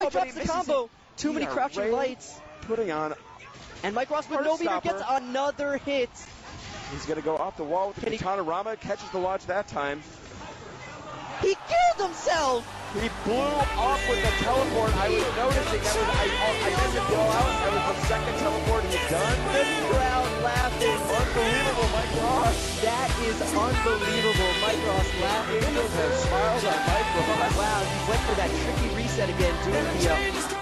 he drops the combo. Too many crouching lights. Putting on. And Mike Ross with no meter gets another hit. He's going to go off the wall with the Katana Rama. Catches the launch that time. He killed himself! He blew off with the teleport. I was noticing. I didn't blow out. That was the second teleport he's done. The crowd laughing. Unbelievable, Mike Ross. That is unbelievable. Mike Ross laughing. Angels have smiled on Mike Ross. Wow, he went for that tricky reset again, doing the